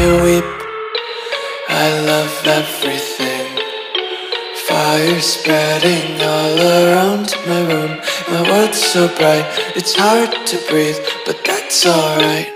you weep. I love everything. Fire spreading all around my room. My world's so bright, it's hard to breathe, but that's alright.